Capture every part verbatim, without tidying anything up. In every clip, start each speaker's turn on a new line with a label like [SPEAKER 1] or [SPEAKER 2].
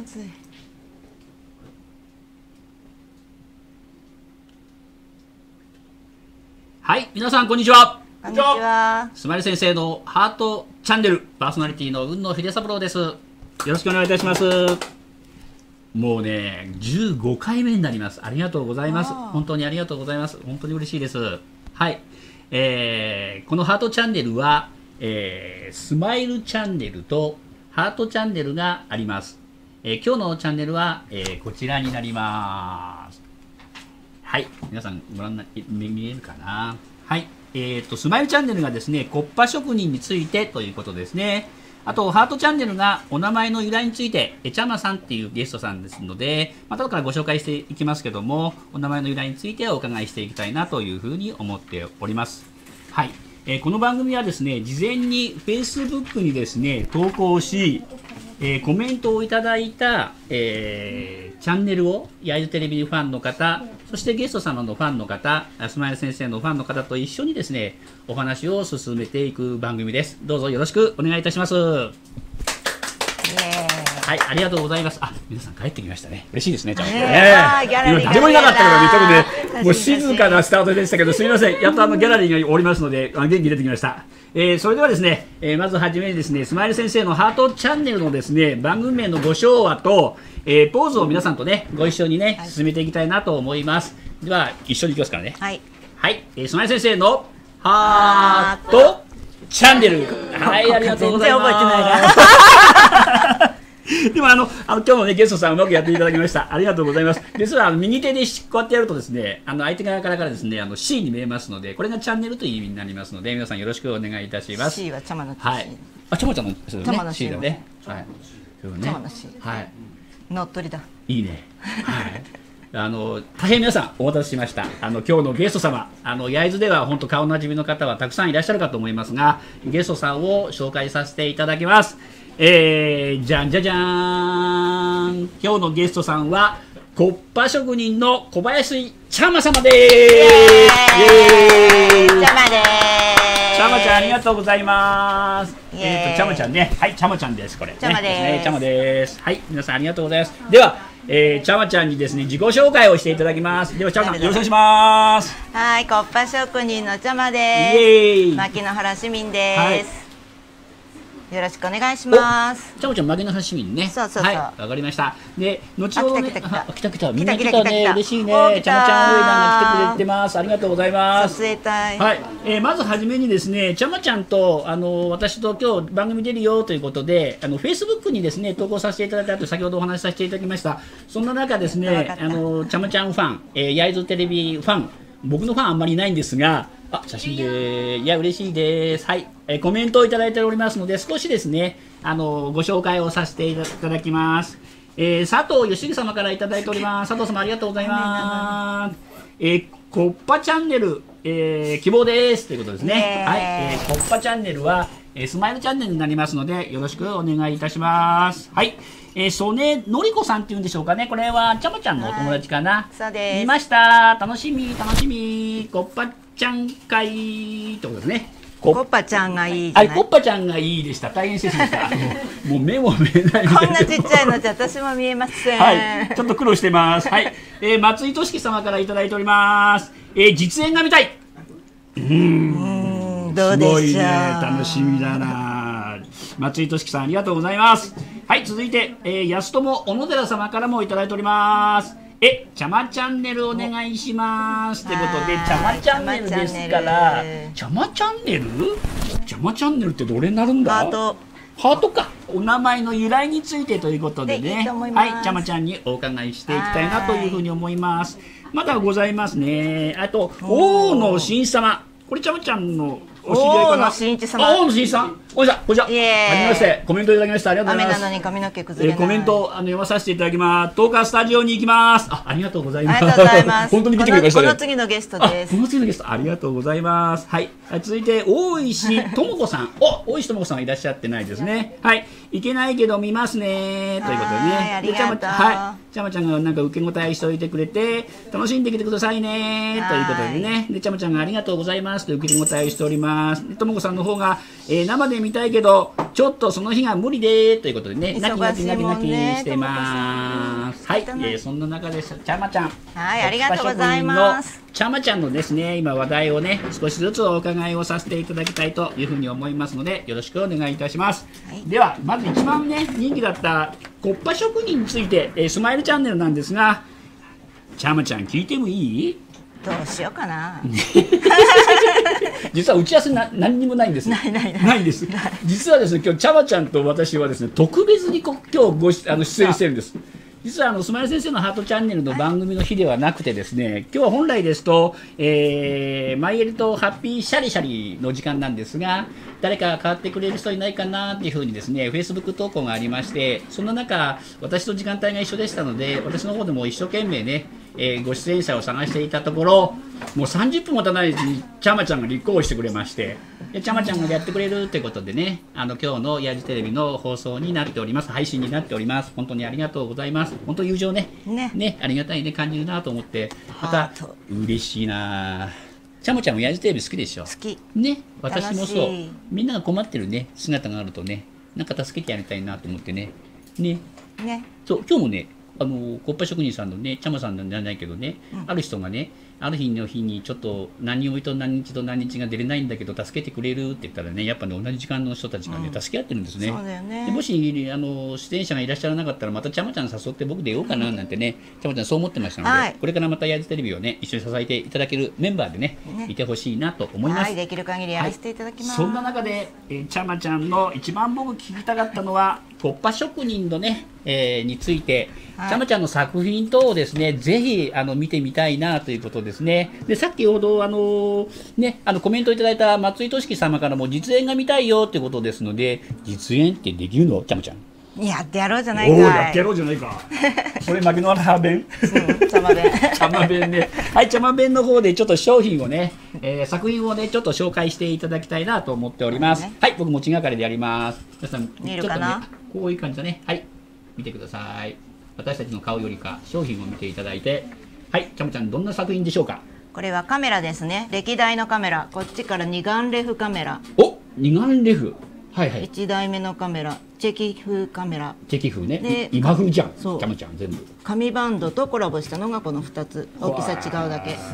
[SPEAKER 1] ずい。
[SPEAKER 2] はい、皆さんこんにちは。
[SPEAKER 1] こんにちは。
[SPEAKER 2] スマイル先生のハートチャンネルパーソナリティの雲野秀三郎です。よろしくお願いいたします。もうね、じゅうごかいめになります。ありがとうございます。本当にありがとうございます。本当に嬉しいです。はい、えー、このハートチャンネルは、えー、スマイルチャンネルとハートチャンネルがあります。えー、今日のチャンネルは、えー、こちらになります。はい、皆さんご覧にな見見えるかな。はい、えーと、スマイルチャンネルがですね、コッパ職人についてということですね。あと、ハートチャンネルがお名前の由来について、えちゃまさんっていうゲストさんですので、また後からご紹介していきますけども、お名前の由来についてお伺いしていきたいなというふうに思っております。はい、えー、この番組はですね、事前に Facebook にですね、投稿し、えー、コメントをいただいた、えー、チャンネルを焼津テレビファンの方、そしてゲスト様のファンの方、スマイル先生のファンの方と一緒にですね、お話を進めていく番組です。どうぞよろしくお願いいたします。はい、ありがとうございます。あ、皆さん帰ってきましたね。嬉しいですね。じゃあ、ね、今誰もいなかったからね、ちょっとね、もう静かなスタートでしたけど、すみません。やっとあのギャラリーがおりますので、元気出てきました。えー、それではですね、えー、まずはじめにですね、スマイル先生のハートチャンネルのですね、番組名のご唱和と、えー、ポーズを皆さんとね、ご一緒にね、はい、進めていきたいなと思います。では、一緒にいきますからね。
[SPEAKER 1] はい。
[SPEAKER 2] はい、えー、スマイル先生のハートチャンネル。はい、ありがとうございます。全然覚えてないな。でもあの、あの今日もね、ゲストさんうまくやっていただきました。ありがとうございます。実はあの右手でこうやってやるとですね、あの相手側からからですね、あの C に見えますので、これがチャンネルという意味になりますので、皆さんよろしくお願いいたします。
[SPEAKER 1] C はちゃまの C。
[SPEAKER 2] はい。あ、ちゃまちゃんの C だね。C だね。はい。
[SPEAKER 1] ちゃまの C。
[SPEAKER 2] はい。
[SPEAKER 1] 乗っ取りだ。
[SPEAKER 2] いいね。はい。あの大変皆さんお待たせしました。あの今日のゲスト様、あの焼津では本当顔なじみの方はたくさんいらっしゃるかと思いますが、ゲストさんを紹介させていただきます。えー、じゃんじゃじゃーん。今日のゲストさんはコッパ職人の小林ちゃま様でーす。イエーイ。ちゃまでーす。ちゃまちゃんありがとうございます。えっとちゃまちゃんね、はい、ちゃまちゃんです。これ、ね、
[SPEAKER 1] ちゃまです。
[SPEAKER 2] ちゃまです。はい、皆さんありがとうございます。では、えー、ちゃまちゃんにですね自己紹介をしていただきます。ではちゃまちゃんよろしくお願いします。
[SPEAKER 1] はい、コッパ職人のちゃまです。
[SPEAKER 2] イエーイ。
[SPEAKER 1] 牧之原市民です。はい、よろしくお願いします。
[SPEAKER 2] ちゃまちゃん、牧之原市民ね。
[SPEAKER 1] そうそうそう。
[SPEAKER 2] はい、わかりました。で、後ほどね、
[SPEAKER 1] 来た来た来た
[SPEAKER 2] 来た来た、みんな来たね、嬉しいね。ちゃまちゃん、上田が来てくれてます。ありがとうございます。
[SPEAKER 1] 撮影隊。
[SPEAKER 2] はい、えー、まずはじめにですね、ちゃまちゃんと、あの、私と今日番組出るよということで、あの、フェイスブックにですね、投稿させていただいたと、先ほどお話しさせていただきました。そんな中ですね、あの、ちゃまちゃんファン、えー、焼津テレビファン、僕のファンあんまりいないんですが、あ、写真で、いや、嬉しいです。はい、えー、コメントをいただいておりますので、少しですね、あの、ご紹介をさせていただきます。えー、佐藤義樹様からいただいております。佐藤様ありがとうございます。えー、コッパチャンネル、えー、希望ですということですね。はい、えー、コッパチャンネルは、えー、スマイルチャンネルになりますので、よろしくお願いいたします。はい、えー、曽根のりこさんっていうんでしょうかね。これはちゃまちゃんのお友達かな。
[SPEAKER 1] そうです。
[SPEAKER 2] 見ました。楽しみ、楽しみ。コッパちゃん会ってことですね。
[SPEAKER 1] コッパちゃんがいいじゃない。
[SPEAKER 2] はい、コッパちゃんがいいでした。大変失礼しました。もう目も見えないみたいな。
[SPEAKER 1] こんなちっちゃいのじゃ私も見えません。
[SPEAKER 2] はい、ちょっと苦労してます。はい、えー、松井俊樹様からいただいております。えー、実演が見たい。うーん、
[SPEAKER 1] どうでしょう。
[SPEAKER 2] すごいね、楽しみだな。松井俊樹さんありがとうございます。はい、続いて、えー、安友小野寺様からもいただいております。え、ちゃまチャンネルお願いしますということで、ちゃまチャンネルですから、ちゃまチャンネルちゃまチャンネルってどれになるんだ。
[SPEAKER 1] ハート
[SPEAKER 2] ハートか。お名前の由来についてということでね、
[SPEAKER 1] いいはい、
[SPEAKER 2] ちゃまちゃんにお伺いしていきたいなというふうに思います。まだございますね。あと、大野真一様、これちゃまちゃんのお知り合いかな。
[SPEAKER 1] 大野真一様。
[SPEAKER 2] 大野真一さん。こんにちは。こんにちは。はじめまして。コメントいただきました。ありがとうございます。
[SPEAKER 1] 雨なのに髪の毛崩れない。
[SPEAKER 2] えー、コメントあの読まさせていただきます。とおかスタジオに行きます。あ、ありがとうございます。
[SPEAKER 1] ありがとうございます。
[SPEAKER 2] 本当に来てくれましたね。
[SPEAKER 1] この次のゲストです。
[SPEAKER 2] この次のゲストありがとうございます。はい。続いて大石智子さん。お、大石智子さんいらっしゃってないですね。はい。 いけないけど見ますねということでね。
[SPEAKER 1] はいありがとう
[SPEAKER 2] でちゃまはい、ちゃまちゃんがなんか受け答えしておいてくれて楽しんできてくださいねということでね。でちゃまちゃんがありがとうございますと受け答えしております。でともこさんの方が、えー、生で見たいけどちょっとその日が無理でということでね。泣き泣き泣き泣きしてます。はい、えー、そんな中でちゃまちゃん、
[SPEAKER 1] はいありがとうございます。
[SPEAKER 2] ちゃまちゃんのですね今話題をね少しずつお伺いをさせていただきたいというふうに思いますのでよろしくお願いいたします。はい、ではまず一番ね人気だったコッパ職人について、えー、スマイルチャンネルなんですが、ちゃまちゃん聞いてもいい？
[SPEAKER 1] どうしようかな。
[SPEAKER 2] 実は打ち合わせな何にもないんです。
[SPEAKER 1] ないないない。
[SPEAKER 2] ないです。実はですね今日ちゃまちゃんと私はですね特別にこ今日ごしあの出演してるんです。実はあのスマイル先生のハートチャンネルの番組の日ではなくてですね、今日は本来ですと、えー、マイエルとハッピーシャリシャリの時間なんですが、誰か変わってくれる人いないかなっていうふうにですね、Facebook 投稿がありまして、その中、私と時間帯が一緒でしたので、私の方でも一生懸命ね、えー、ご出演者を探していたところ、もうさんじゅっぷんもたないうちにちゃまちゃんが立候補してくれまして、でちゃまちゃんがやってくれるということでね、あの今日のヤジテレビの放送になっております、配信になっております。本当にありがとうございます。本当友情ね、ね、ねありがたいね感じるなと思って、また嬉しいな。ちゃまちゃんもヤジテレビ好きでしょ。
[SPEAKER 1] 好き。
[SPEAKER 2] ね、私もそう。みんなが困ってるね姿があるとね、なんか助けてやりたいなと思ってね。ね。ね。そう今日もね。あのコッパ職人さんのね、ちゃまさんなんじゃないけどね、うん、ある人がね、ある日の日にちょっと何曜日と何日と何日が出れないんだけど助けてくれるって言ったらね、やっぱね同じ時間の人たちがね、うん、助け合ってるんですね。そうだよね。でもしあの出演者がいらっしゃらなかったらまたちゃまちゃん誘って僕出ようかななんてね、うん、ちゃまちゃんそう思ってましたので、はい、これからまたヤジテレビをね一緒に支えていただけるメンバーでね、ねいてほしいなと思います。はい、
[SPEAKER 1] できる限りやらせていただきます。
[SPEAKER 2] はい、そんな中で、えー、ちゃまちゃんの一番僕聞きたかったのはコッパ職人のね、えー、について、はい、ちゃまちゃんの作品等をですね、ぜひあの見てみたいなということですね。で、さっきほどあのね、あのコメントいただいた松井俊樹様からも実演が見たいよということですので、実演ってできるの？ちゃまちゃん。
[SPEAKER 1] やってやろうじゃないかい。
[SPEAKER 2] おお、やってやろうじゃないか。それ牧野原弁。
[SPEAKER 1] うん、ちゃま弁。
[SPEAKER 2] ちゃま弁ね。はい、ちゃま弁の方でちょっと商品をね、えー、作品をねちょっと紹介していただきたいなと思っております。ね、はい、僕持ちがかりでやります。皆さん
[SPEAKER 1] 見るかな？
[SPEAKER 2] ちょっとね、こういう感じだね。はい、見てください。私たちの顔よりか商品を見ていただいて、はい、ちゃまちゃんどんな作品でしょうか？
[SPEAKER 1] これはカメラですね。歴代のカメラ。こっちから二眼レフカメラ。
[SPEAKER 2] お、二眼レフ。はいはい。
[SPEAKER 1] 一台目のカメラ、チェキ風カメラ。
[SPEAKER 2] チェキ風ね。で、今風じゃん。そう。ちゃまちゃん全部。
[SPEAKER 1] 紙バンドとコラボしたのがこの二つ。大きさ違うだけ。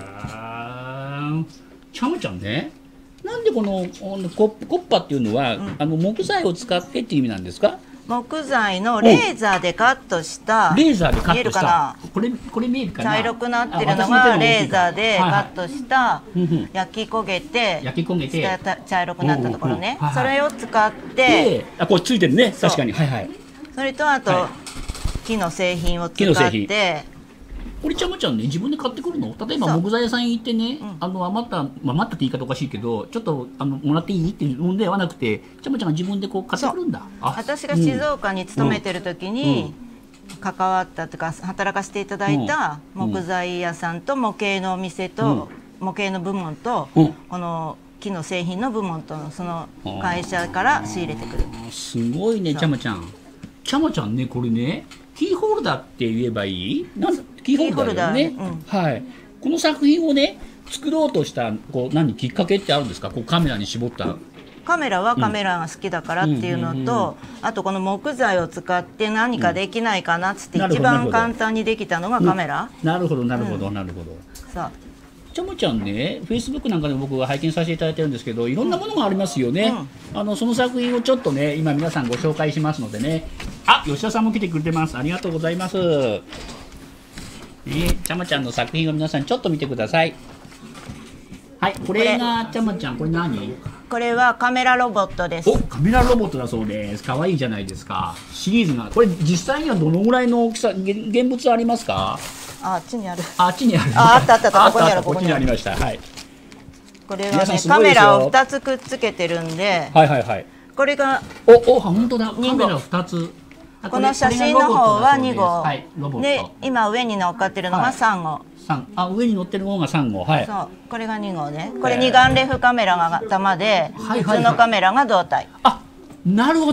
[SPEAKER 2] ちゃまちゃんね。なんでこのコッパっていうのは、うん、あの木材を使ってっていう意味なんですか？
[SPEAKER 1] 木材のレーザーでカットした
[SPEAKER 2] レーザーでカットした
[SPEAKER 1] 見えるかな。
[SPEAKER 2] これこれ見えるかな。
[SPEAKER 1] 茶色くなってるのがレーザーでカットした焼き焦げて
[SPEAKER 2] 焼き焦げて
[SPEAKER 1] 茶色くなったところね。それを使って
[SPEAKER 2] あこれついてるね確かにはいはい。
[SPEAKER 1] それとあと木の製品を使って
[SPEAKER 2] これちゃまちゃんね自分で買ってくるの？例えば木材屋さん行ってね、うん、あの余った、まあ、余ったって言い方おかしいけどちょっとあのもらっていいっていうのではなくてちゃまちゃんが自分でこう買ってくるんだ。
[SPEAKER 1] 私が静岡に勤めてる時に関わったというか働かせていただいた木材屋さんと模型のお店と模型の部門とこの木の製品の部門とのその会社から仕入れてくる。
[SPEAKER 2] すごいねちゃまちゃん。ちゃまちゃんねこれねキーホルダーって言えばいい？なんキーホルダーだよね、うん、はい。この作品をね作ろうとしたこう何きっかけってあるんですか？こうカメラに絞った
[SPEAKER 1] カメラはカメラが好きだからっていうのと、あとこの木材を使って何かできないかなっつって一番簡単にできたのがカメラ。
[SPEAKER 2] なるほどなるほどなるほど。さあちゃまちゃんね、フェイスブックなんかで僕は拝見させていただいてるんですけど、いろんなものがありますよね。うん、あのその作品をちょっとね、今皆さんご紹介しますのでね。あ、吉田さんも来てくれてます。ありがとうございます。ね、ちゃまちゃんの作品を皆さんちょっと見てください。はい、これがちゃまちゃん、これ何？
[SPEAKER 1] これはカメラロボットです。
[SPEAKER 2] お、カメラロボットだそうです。可愛いじゃないですか。シリーズが、これ実際にはどのぐらいの大きさ、現物ありますか？
[SPEAKER 1] あっちにある。
[SPEAKER 2] あっちにある。
[SPEAKER 1] あ、あったあったあった。ここにある。
[SPEAKER 2] ここにありました。はい。
[SPEAKER 1] これはね、カメラを二つくっつけてるんで。
[SPEAKER 2] はいはいはい。
[SPEAKER 1] これが。
[SPEAKER 2] お、お、本当だ。カメラ二つ。
[SPEAKER 1] この写真の方はにごう。で、今上に乗っかってるのがさんごう。
[SPEAKER 2] 三。あ、上に乗ってる方がさんごう。はい。
[SPEAKER 1] そう。これがにごうね。これ二眼レフカメラが頭で、普通のカメラが胴体。
[SPEAKER 2] あ、なるほど。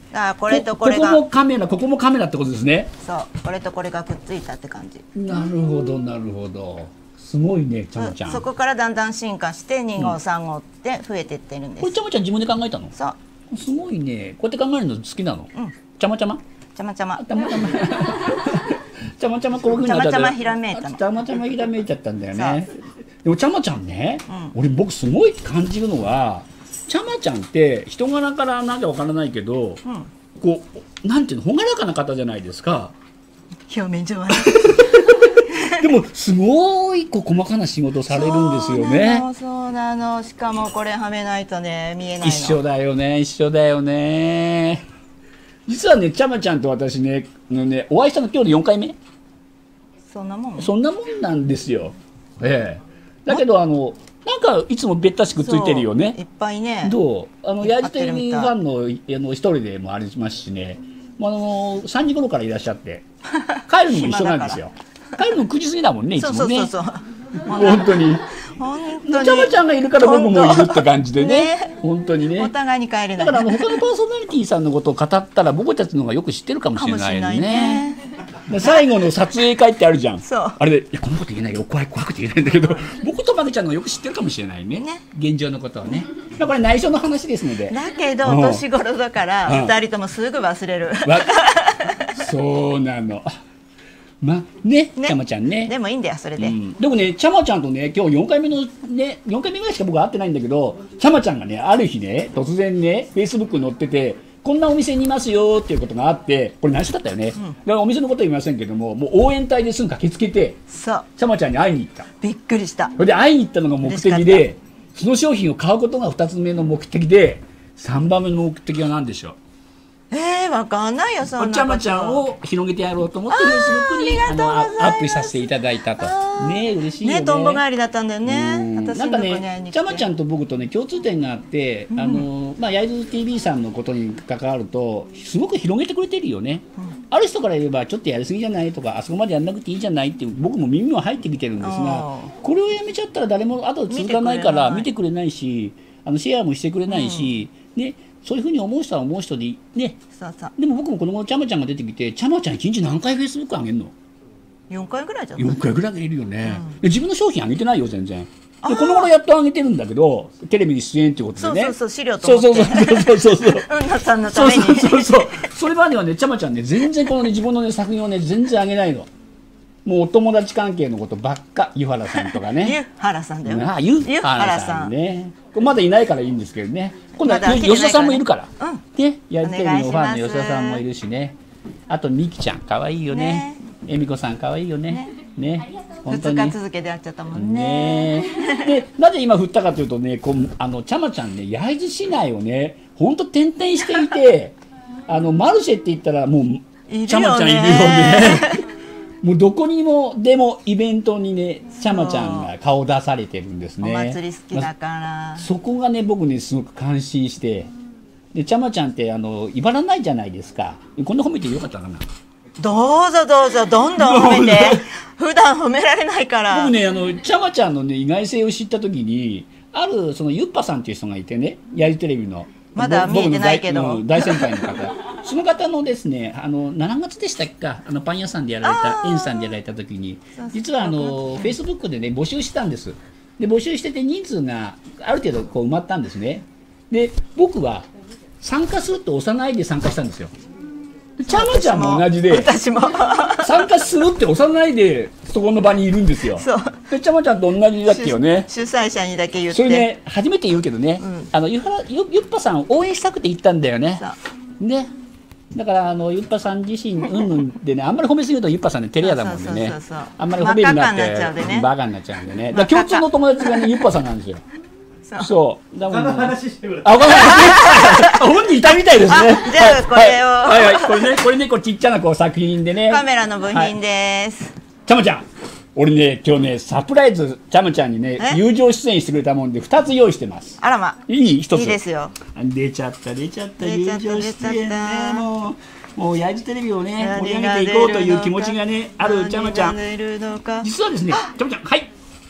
[SPEAKER 1] からこれとこれが
[SPEAKER 2] ここもカメラ、ここもカメラってことですね。
[SPEAKER 1] そうこれとこれがくっついたって感じ。
[SPEAKER 2] なるほどなるほど。すごいねちゃまちゃん。
[SPEAKER 1] そこからだんだん進化してに号さん号って増えてってるんです。
[SPEAKER 2] これちゃまちゃん自分で考えたの？
[SPEAKER 1] そう。
[SPEAKER 2] すごいね。こうやって考えるの好きなの？
[SPEAKER 1] うん。
[SPEAKER 2] ちゃまちゃま？
[SPEAKER 1] ちゃまちゃま。
[SPEAKER 2] ちゃまちゃま。ちゃまちゃまこういうふうになっちゃった。
[SPEAKER 1] ちゃまちゃまひらめいたの。
[SPEAKER 2] ちゃまちゃまひらめいちゃったんだよね。でもちゃまちゃんね、うん、俺僕すごい感じるのはちゃまちゃんって人柄からなんかわからないけど、うん、こうなんていうの朗らかな方じゃないですか。
[SPEAKER 1] 表面上は。
[SPEAKER 2] でもすごいこう細かな仕事をされるんですよね。
[SPEAKER 1] そうなの。しかもこれはめないとね見えないの。
[SPEAKER 2] 一緒だよね一緒だよね。実はねちゃまちゃんと私ねのねお会いしたの今日でよんかいめ。
[SPEAKER 1] そんなもん。
[SPEAKER 2] そんなもんなんですよ。ええ。だけどあのなんかいつもべったしくっついてるよね。
[SPEAKER 1] いっぱいね。
[SPEAKER 2] どうあのヤジテレビファンのあの一人でもありますしね。あのさんじ頃からいらっしゃって帰るのも一緒なんですよ。帰るのくじ過ぎだもんねいつもね。
[SPEAKER 1] そうそうそうそう。
[SPEAKER 2] 本当に。
[SPEAKER 1] 本当に。
[SPEAKER 2] ちゃまちゃんがいるから僕もいるって感じでね。本当にね。
[SPEAKER 1] お互いに帰れない。
[SPEAKER 2] だからあの他のパーソナリティさんのことを語ったら僕たちの方がよく知ってるかもしれないね。最後の撮影会ってあるじゃん。あれでいやこのこと言えないよ怖い怖くて言えないんだけど僕とまめちゃんのよく知ってるかもしれないね。現状のことはね。これ内緒の話ですので。
[SPEAKER 1] だけど年頃だから二人ともすぐ忘れる。
[SPEAKER 2] そうなの。まね、ちゃまちゃんね。
[SPEAKER 1] でもいいんだよそれで。
[SPEAKER 2] でもね、ちゃまちゃんとね、今日よんかいめのね、よんかいめぐらいしか僕は会ってないんだけど、ちゃまちゃんがね、ある日ね、突然ね、フェイスブックに載ってて、こんなお店にいますよっていうことがあって、これ内緒だったよね。だからお店のことは言いませんけども、もう応援隊ですぐ駆けつけて、ちゃまちゃんに会いに行った。
[SPEAKER 1] びっくりした。
[SPEAKER 2] それで会いに行ったのが目的で、その商品を買うことがふたつめの目的で、さんばんめの目的は何でしょう？
[SPEAKER 1] えー、わかんないよそんなこと。
[SPEAKER 2] ちゃまちゃんを広げてやろうと思ってフェイスブックにあのアップさせていただいたと。ね嬉しいよね。
[SPEAKER 1] ねとんぼ帰りだったんだよね。
[SPEAKER 2] なんかねちゃまちゃんと僕とね共通点があって、あのまあ焼津 ティービー さんのことに関わるとすごく広げてくれてるよね。ある人から言えばちょっとやりすぎじゃないとかあそこまでやんなくていいじゃないって僕も耳は入ってきてるんですが、これをやめちゃったら誰も後で続かないから見てくれないし、あのシェアもしてくれないしね。そういうふうに思う人は思う人でね。
[SPEAKER 1] そうそう。
[SPEAKER 2] でも僕もこの頃ちゃまちゃんが出てきてちゃまちゃん一日何回フェイスブック上げるの？
[SPEAKER 1] よんかいぐらいじゃない？
[SPEAKER 2] よんかいぐらい上げるよね。うん、で自分の商品上げてないよ全然。でこの頃やっと上げてるんだけどテレビに出演っていうことでね。
[SPEAKER 1] そうそうそう資料と思って。
[SPEAKER 2] そうそうそうそうそう。
[SPEAKER 1] うんなさんのために。
[SPEAKER 2] そうそうそう。それまではねちゃまちゃんね全然このね自分のね作品をね全然上げないの。もうお友達関係のことばっか湯原さんとかね。
[SPEAKER 1] 湯原さんだよ。
[SPEAKER 2] ああ湯原さんね。まだいないからいいんですけどね。今度は吉田さんもいるから。ね、やりテレビのファンの吉田さんもいるしね。あとみきちゃん可愛いよね。恵美子さん可愛いよね。ね、
[SPEAKER 1] 本当に。ふつか続けでやっちゃったもんね。
[SPEAKER 2] で、なぜ今振ったかというとね、こうあのちゃまちゃんね、焼津市内をね、本当転々していて、あのマルシェって言ったらもうちゃまちゃんいるよね。もうどこにもでもイベントにねちゃまちゃんが顔出されてるんですね。
[SPEAKER 1] お祭り好きだから、
[SPEAKER 2] そこがね僕ねすごく感心して、でちゃまちゃんってあの威張らないじゃないですか。こんな褒めてよかったかな。
[SPEAKER 1] どうぞどうぞどんどん褒めて。普段褒められないから。
[SPEAKER 2] 僕ねあのちゃまちゃんのね意外性を知った時にあるそのゆっぱさんっていう人がいてねやりテレビの
[SPEAKER 1] まだ見えてないけど
[SPEAKER 2] 大先輩の方その方のですねあのしがつでしたっけかあのパン屋さんでやられた園さんでやられた時に実はあのフェイスブックでね募集したんです。で募集してて人数がある程度こう埋まったんですね。で僕は参加すると押さないで参加したんですよ。ちゃまちゃんも同じで
[SPEAKER 1] 私も
[SPEAKER 2] 参加するって押さないでそこの場にいるんですよ。でちゃまちゃんと同じだっけよね。
[SPEAKER 1] 主催者にだけ言って
[SPEAKER 2] それね初めて言うけどね、うん、あのゆはゆゆっぱさんを応援したくて行ったんだよね。ねだからあのゆっぱさん自身うんぬんでねあんまり褒めすぎるとゆっぱさんね照れ屋だもんでねあんまり褒めるなってバカになっちゃうんでね。だから共通の友達がねゆっぱさんなんですよ。そうだもんね。話してくれ。あ、本人いたみたいですね。
[SPEAKER 1] じゃあこれを
[SPEAKER 2] はいはいこれねこれねこうちっちゃなこう作品でね
[SPEAKER 1] カメラの部品です。
[SPEAKER 2] ちゃまちゃん俺ね今日ねサプライズちゃまちゃんにね友情出演してくれたもんでふたつ用意してます。
[SPEAKER 1] あらま
[SPEAKER 2] いいひとつ
[SPEAKER 1] いいですよ。
[SPEAKER 2] 出ちゃった出ちゃった友情出演ねもうもう焼津テレビをね盛り上げていこうという気持ちがねあるちゃまちゃん実はですねちゃまちゃんはい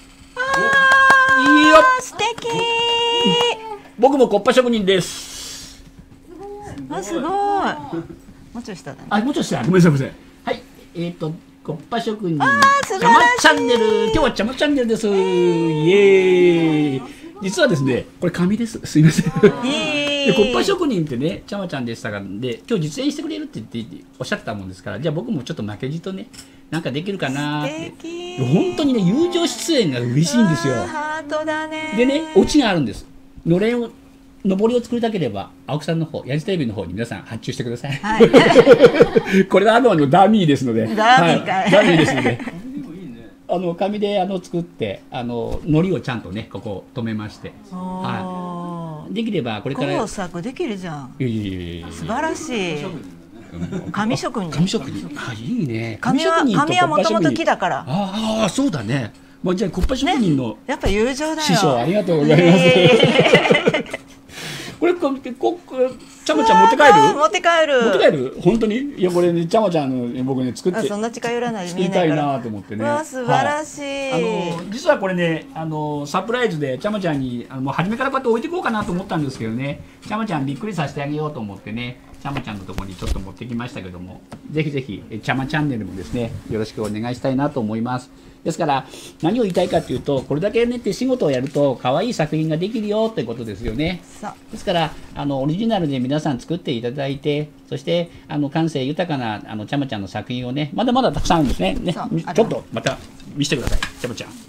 [SPEAKER 2] いいよ
[SPEAKER 1] 素敵
[SPEAKER 2] 僕もコッパ職人です。
[SPEAKER 1] あすごもうちょい下だね。
[SPEAKER 2] あ、もうちょっと下、ごめんなさい、ごめんなさい。はい、えっ、と、コッパ職人。
[SPEAKER 1] あー、素晴らしい。
[SPEAKER 2] ちゃまチャンネル、今日はちゃまチャンネルです。イエーイ。実はですね、これ紙です。すいません。で、コッパ職人ってね、ちゃまちゃんでしたから、で、今日実演してくれるって言っておっしゃってたもんですから、じゃあ僕もちょっと負けじとね、なんかできるかなーって。本当にね、友情出演が嬉しいんですよ。
[SPEAKER 1] ハートだね。
[SPEAKER 2] でね、オチがあるんです。のれんを、上りを作りたければ、青木さんの方、ヤジテレビの方に皆さん発注してください。はい、これはあくまでもダミーですので。
[SPEAKER 1] ダミーかい。
[SPEAKER 2] はい、ダミーですので。あの紙であの作ってあの糊をちゃんとねここ止めまして、はい、できればこれから
[SPEAKER 1] 工作できるじゃん。
[SPEAKER 2] いやいやいやいや
[SPEAKER 1] 素晴らしい。紙職人。
[SPEAKER 2] 紙職人。あ、いいね。
[SPEAKER 1] 紙は紙はもともと木だから。
[SPEAKER 2] ああ、そうだね。まあじゃあコッパ職人の、
[SPEAKER 1] ね、やっぱ友情だよ。
[SPEAKER 2] 師匠ありがとうございます。これここちゃまちゃん持って帰る？
[SPEAKER 1] 持って帰る。
[SPEAKER 2] 持って帰る？本当に？いやこれねちゃまちゃんの僕ね作って
[SPEAKER 1] そんな近寄らないで
[SPEAKER 2] 見えないから。作りたいなと思ってね。
[SPEAKER 1] わあ素晴らしい。
[SPEAKER 2] はい、あの実はこれねあのサプライズでちゃまちゃんにあのもう初めからこうやって置いていこうかなと思ったんですけどね。ちゃまちゃんびっくりさせてあげようと思ってね。ちゃまちゃんのところにちょっと持ってきましたけども、ぜひぜひちゃまチャンネルもですねよろしくお願いしたいなと思います。ですから何を言いたいかというと、これだけね手仕事をやると可愛い作品ができるよってことですよね。ですからあのオリジナルで皆さん作っていただいて、そしてあの感性豊かなあのちゃまちゃんの作品をねまだまだたくさんあるんですね。ねちょっとまた見せてくださいちゃまちゃん。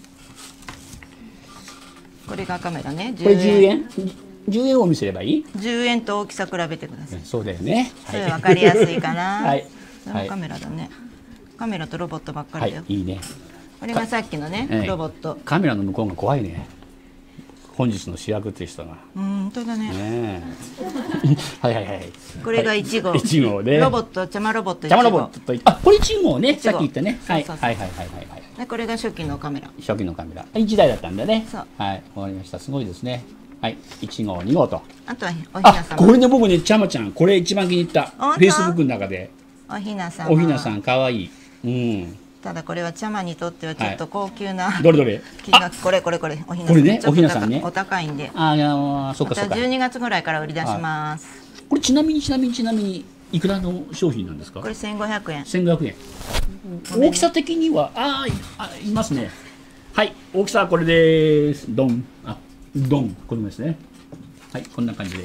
[SPEAKER 1] これがカメラね。
[SPEAKER 2] これじゅうえん。じゅうえんを見せればいい？
[SPEAKER 1] じゅうえんと大きさ比べてください。
[SPEAKER 2] そうだよね。
[SPEAKER 1] それ分かりやすいかな。
[SPEAKER 2] はい。
[SPEAKER 1] カメラだね。カメラとロボットばっかりだよ。
[SPEAKER 2] いいね。こ
[SPEAKER 1] れがさっきのねロボット。
[SPEAKER 2] カメラの向こうが怖いね。本日の主役っていう人が。
[SPEAKER 1] うん、本当だね。
[SPEAKER 2] はいはいはい。
[SPEAKER 1] これがいちご。
[SPEAKER 2] いちごで。
[SPEAKER 1] ロボット、ちゃまロボット。
[SPEAKER 2] ちゃまロボットと。あ、これいちごね。さっき言ったね。はいはいはいはいはい。
[SPEAKER 1] これが初期のカメラ。
[SPEAKER 2] 初期のカメラ。いちだいだったんだね。はい、わかりました。すごいですね。はい、いちご、にごと。
[SPEAKER 1] あとはおひなさん。
[SPEAKER 2] これね、僕ね、ちゃまちゃん、これ一番気に入った。フェイスブックの中で。
[SPEAKER 1] おひなさん。
[SPEAKER 2] おひなさん、可愛い。うん。
[SPEAKER 1] ただ、これはちゃまにとってはちょっと高級な。
[SPEAKER 2] どれどれ。
[SPEAKER 1] 金額、これこれこれ、
[SPEAKER 2] おひなさん。これね、おひなさんね。
[SPEAKER 1] お高いんで。
[SPEAKER 2] ああ、そっかそっか。
[SPEAKER 1] じゅうにがつぐらいから売り出します。
[SPEAKER 2] これちなみにちなみにちなみにいくらの商品なんですか。
[SPEAKER 1] これせんごひゃくえん。
[SPEAKER 2] せんごひゃくえん。大きさ的には、ああ、いますね。はい、大きさはこれです。ドン。あ、ドン。これですね。はい、こんな感じです。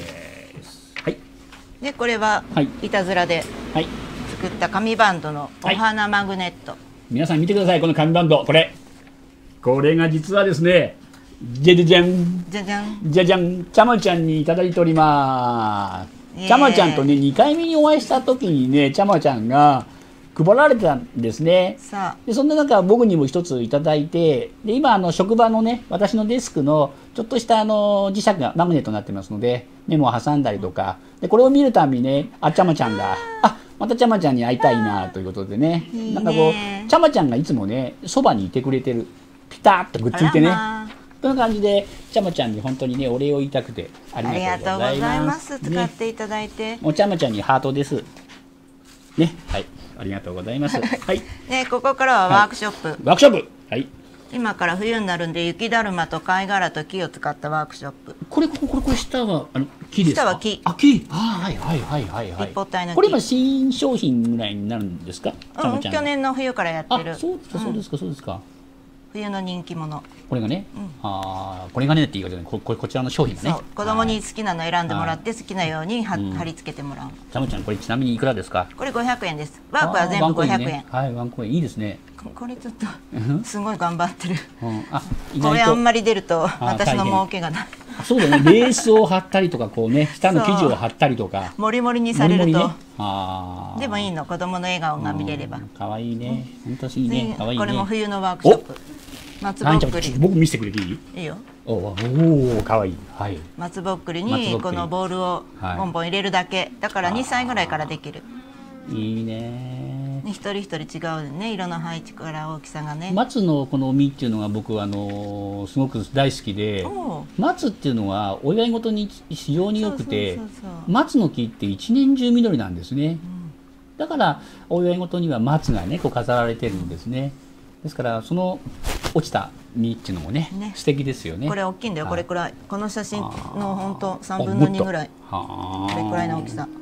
[SPEAKER 2] はい。
[SPEAKER 1] で、これはいたずらで作った紙バンドのお花マグネット。はい、
[SPEAKER 2] 皆さん見てください、この紙バンド、これ。これが実はですね、じゃじゃじゃん。
[SPEAKER 1] じゃじゃん。
[SPEAKER 2] じゃじゃん。ちゃまちゃんにいただいております。ちゃまちゃんとね、にかいめにお会いした時にね、ちゃまちゃんが配られてたんですね。で、そんな中、僕にも一ついただいて、で、今、あの、職場のね、私のデスクの、ちょっとした、あの、磁石がマグネットになってますので、メモを挟んだりとか、で、これを見るたびにね、あ、ちゃまちゃんだ。あ、またちゃまちゃんに会いたいな、ということでね。いいね、なんかこう、ちゃまちゃんがいつもね、そばにいてくれてる。ピタッとくっついてね。こんな感じで、ちゃまちゃんに本当にね、お礼を言いたくて、ありがとうございます。
[SPEAKER 1] 使っていただいて。
[SPEAKER 2] もうちゃまちゃんにハートです。ね、はい。ありがとうございます。はい。
[SPEAKER 1] ね、ここからはワークショップ。
[SPEAKER 2] ワークショップ。はい。
[SPEAKER 1] 今から冬になるんで、雪だるまと貝殻と木を使ったワークショップ。
[SPEAKER 2] これ、これ、これ、下は、あの、木ですか。
[SPEAKER 1] 下は木。
[SPEAKER 2] あ、木。あ、はい、はい、はい、はい、はい。
[SPEAKER 1] 立方体の木。
[SPEAKER 2] これ今新商品ぐらいになるんですか。
[SPEAKER 1] うん、去年の冬からやってる。
[SPEAKER 2] そうですか、そうですか、そうですか。
[SPEAKER 1] 冬の人気者。
[SPEAKER 2] これがね、ああ、これがねって言い方で、こここちらの商品がね。
[SPEAKER 1] 子供に好きなの選んでもらって、好きなように貼り付けてもらう。
[SPEAKER 2] ちゃまちゃん、これちなみにいくらですか。
[SPEAKER 1] これごひゃくえんです。ワークは全部ごひゃくえん。
[SPEAKER 2] はい、ワンコインいいですね。
[SPEAKER 1] これちょっとすごい頑張ってる。
[SPEAKER 2] あ、
[SPEAKER 1] これあんまり出ると私の儲けがない。
[SPEAKER 2] そうだね、レースを貼ったりとか、こうね、下の生地を貼ったりとか。
[SPEAKER 1] もりもりにされると。でもいいの、子供の笑顔が見れれば。
[SPEAKER 2] 可愛いね、本当いいね、可愛いね。
[SPEAKER 1] これも冬のワークショップ。松ぼっくり。
[SPEAKER 2] 僕見せてくれていい？
[SPEAKER 1] いいよ。
[SPEAKER 2] おお、可愛い。はい。
[SPEAKER 1] 松ぼっくりにこのボールをボンボン入れるだけ。だからにさいぐらいからできる。
[SPEAKER 2] いいね。
[SPEAKER 1] 一人一人違うね、色の配置から大きさがね。
[SPEAKER 2] 松のこの実っていうのが僕はあのすごく大好きで、松っていうのはお祝い事に非常に良くて、松の木って一年中緑なんですね。だからお祝い事には松がねこう飾られてるんですね。ですからその落ちた実っていうのもね、ね、素敵ですよね。
[SPEAKER 1] これ大きいんだよ、これくらい。この写真の本当三分の二ぐらい。これくらいの大きさ。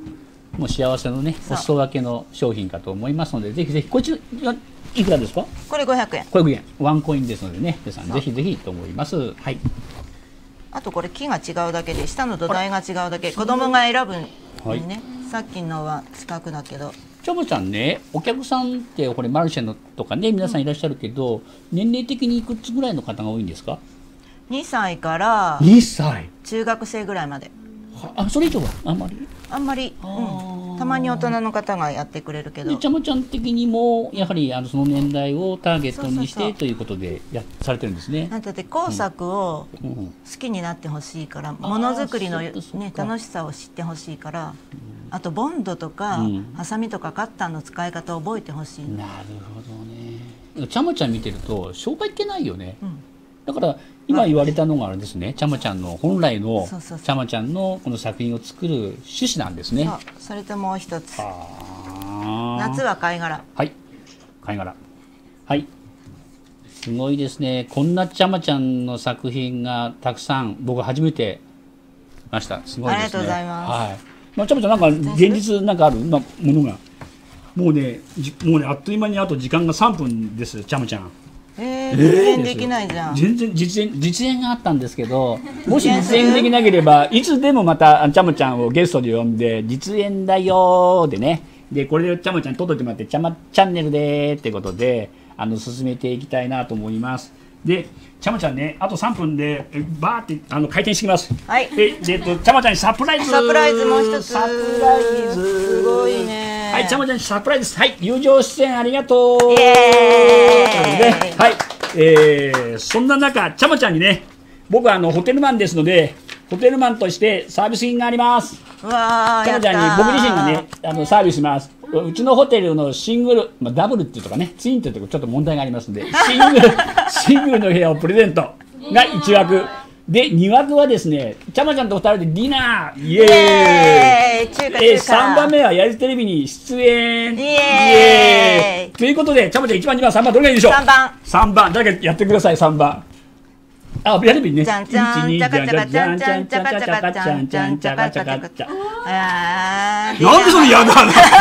[SPEAKER 2] もう幸せのねお裾分けの商品かと思いますので、ぜひぜひこちらいくらですか？
[SPEAKER 1] これごひゃくえん。
[SPEAKER 2] ごひゃくえん、ワンコインですのでね、皆さんぜひぜひと思います。はい。
[SPEAKER 1] あとこれ木が違うだけで、下の土台が違うだけ、子供が選ぶにね、はい、さっきのは四角だけど。
[SPEAKER 2] ちゃまちゃんね、お客さんってこれマルシェのとかね皆さんいらっしゃるけど、うん、年齢的にいくつぐらいの方が多いんですか？
[SPEAKER 1] にさいから
[SPEAKER 2] にさい、
[SPEAKER 1] 中学生ぐらいまで。
[SPEAKER 2] あ、それ以上はあんまり
[SPEAKER 1] あんまり、うん、たまに大人の方がやってくれるけど、
[SPEAKER 2] ちゃまちゃん的にもやはりあのその年代をターゲットにしてということでやされてるんですね。
[SPEAKER 1] だって工作を好きになってほしいから、ものづくりの、ね、楽しさを知ってほしいから、あとボンドとか、うん、ハサミとかカッターの使い方を覚えてほしい。
[SPEAKER 2] なるほどね。ちゃまちゃん見てると商売ってないよね、うん、だから今言われたのがあれですね、ちゃまちゃんの本来のちゃまちゃんのこの作品を作る趣旨なんですね。
[SPEAKER 1] そう、それともう一つ、夏は貝殻。
[SPEAKER 2] はい、貝殻、はい、すごいですね。こんなちゃまちゃんの作品がたくさん、僕初めて見ました。すごいですね。
[SPEAKER 1] ありがとうございます。
[SPEAKER 2] はい、まあ、ちゃまちゃんなんか現実なんかある、まあ、ものがもうね、もうね、あっという間にあと時間がさんぷんです。ちゃまちゃん、
[SPEAKER 1] えー、実演できないじゃん。
[SPEAKER 2] 全然実演実演があったんですけど、もし実演できなければいつでもまたちゃまちゃんをゲストで呼んで実演だよーでね、でこれでちゃまちゃん届いてもらって、ちゃまチャンネルでーってことであの進めていきたいなと思います。でちゃまちゃんね、あとさんぷんでバーってあの回転してきます。
[SPEAKER 1] はい。
[SPEAKER 2] えでとちゃまちゃんにサプライズ。
[SPEAKER 1] サプライズもう一つ。
[SPEAKER 2] サプライズ。
[SPEAKER 1] すごいね。
[SPEAKER 2] はい、ちゃまちゃんサプライズ。はい、友情出演ありがとう。
[SPEAKER 1] イエーイ。
[SPEAKER 2] はい、えー、そんな中ちゃまちゃんにね、僕はあのホテルマンですので、ホテルマンとしてサービス品があります。
[SPEAKER 1] うわー、
[SPEAKER 2] ちゃまちゃんに僕自身がねあのサービスします。うちのホテルのシングル、まあ、ダブルっていうとかね、ツインっていうとこちょっと問題がありますので、シングルシングルの部屋をプレゼントがいちわくで、にわくはですね、ちゃまちゃんとふたりでディナー、イエーイ、中華中華。さんばんめはやりテレビに出演、
[SPEAKER 1] イエーイ。
[SPEAKER 2] ということで、ちゃまちゃんいちばんにばんさんばんどれがいいでしょう？
[SPEAKER 1] さんばん。
[SPEAKER 2] さんばん、誰かやってください。さんばん。あ、やればいいね。
[SPEAKER 1] じゃんじゃん、じゃかじゃかじゃんじゃんじゃかじゃかじゃんじゃんじゃかじゃかじゃん。あー、
[SPEAKER 2] なんでそれやだ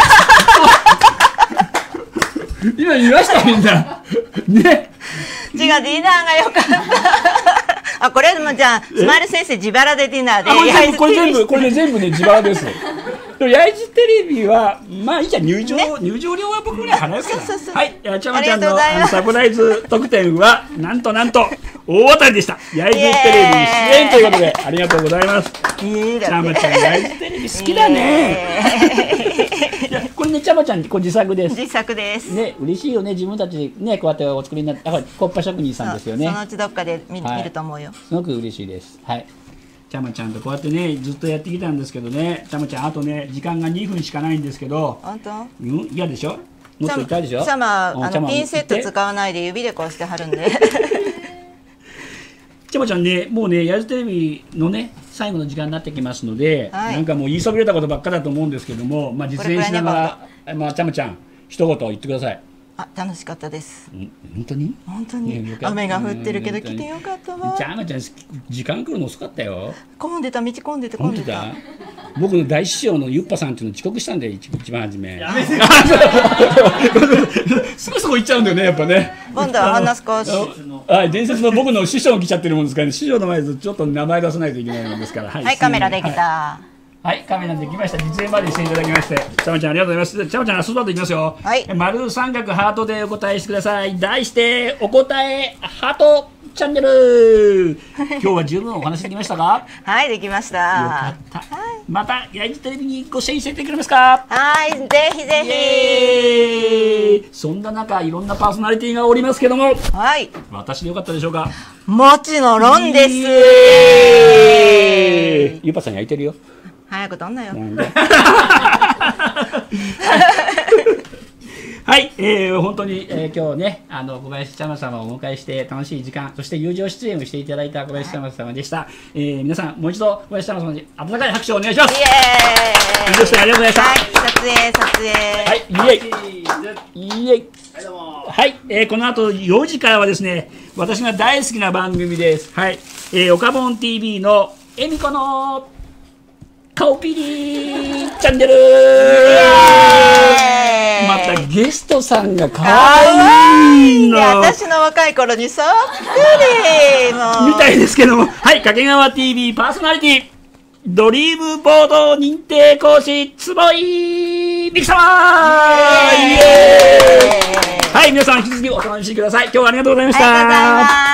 [SPEAKER 2] 今言いましたみんなね。
[SPEAKER 1] 違う、ディナーが良かったあ、これもじゃあスマイル先生自腹でディナーで。
[SPEAKER 2] これ全部これで全部ね自腹です。焼津テレビはまあいいじゃん、入場、ね、入場料は僕に払うから。
[SPEAKER 1] そうそうそう、
[SPEAKER 2] はい、ちゃまちゃんのサプライズ特典はなんとなんと大当たりでした。焼津テレビ出演ということでありがとうございます。ちゃまちゃん焼津テレビ好きだね。これね、ちゃまちゃんこれ自作です。
[SPEAKER 1] 自作です
[SPEAKER 2] ね、嬉しいよね、自分たちでねこうやってお作りになって、あ、コッパ職人さんですよね。
[SPEAKER 1] そのうちどっかで 見,、はい、見ると思うよ。
[SPEAKER 2] すごく嬉しいです。はい。ちゃまちゃんとこうやってねずっとやってきたんですけどね、ちゃまちゃんあとね時間がにふんしかないんですけど。
[SPEAKER 1] 本当？
[SPEAKER 2] うん、嫌でしょ？もっと痛いでしょ？
[SPEAKER 1] ちゃま、あのピンセット使わないで指でこうして貼るんで。
[SPEAKER 2] ちゃまちゃんね、もうね、焼津テレビのね最後の時間になってきますので、はい、なんかもう言いそびれたことばっかだと思うんですけども、まあ実演しながら、まあちゃまちゃん一言言ってください。
[SPEAKER 1] あ、楽しかったです。
[SPEAKER 2] 本当に？
[SPEAKER 1] 本当に。雨が降ってるけど来てよかったわ。
[SPEAKER 2] ちゃまちゃん時間来るの遅かったよ。
[SPEAKER 1] 混んでた、道混んでて混んでた。
[SPEAKER 2] 僕の大師匠のゆっぱさんっていうの遅刻したんで一番初め。やめて。すぐそこ行っちゃうんだよねやっぱね。
[SPEAKER 1] 今度は話すかし。
[SPEAKER 2] はい、伝説の僕の師匠が来ちゃってるもんですからね、師匠の前でちょっと名前出さないといけないもんですから。
[SPEAKER 1] はい、はい、カメラできた。
[SPEAKER 2] はいはい、カメラできました。実演までしていただきまして、ちゃまちゃんありがとうございます。ちゃまちゃん、その後いきますよ。
[SPEAKER 1] はい。
[SPEAKER 2] 丸三角ハートでお答えしてください。題してお答えハートチャンネル。今日は十分お話できましたか？
[SPEAKER 1] はい、できました。よ
[SPEAKER 2] かった。はい、また焼津テレビにご出演してくれますか？
[SPEAKER 1] はい、ぜひぜ
[SPEAKER 2] ひ。そんな中、いろんなパーソナリティがおりますけども、
[SPEAKER 1] はい。
[SPEAKER 2] 私でよかったでしょうか？
[SPEAKER 1] もちろんです。
[SPEAKER 2] ゆぱさん焼いてるよ。
[SPEAKER 1] 早く撮んなよ。
[SPEAKER 2] はい、えー、本当に、えー、今日ね、あの小林ちゃま様をお迎えして楽しい時間、そして友情出演をしていただいた小林ちゃま様でした。はい、えー、皆さんもう一度小林ちゃま様に温かい拍手をお願いします。イエーイ。そしてありがとうございました。はい、
[SPEAKER 1] 撮影撮影。
[SPEAKER 2] はい、イエイ。イエイ。はい、えー、この後よじからはですね、私が大好きな番組です。はい、えー、オカボン ティーブイ のえみこのカオピリチャンネル。またゲストさんが可愛いの。
[SPEAKER 1] 私の若い頃にそっくりもう
[SPEAKER 2] みたいですけども、はい、掛川 ティーブイ パーソナリティドリームボード認定講師坪井美樹様。イエーイ。はい、皆さん引き続きお楽しみください。今日はありがとうございました。
[SPEAKER 1] ありがとうございます。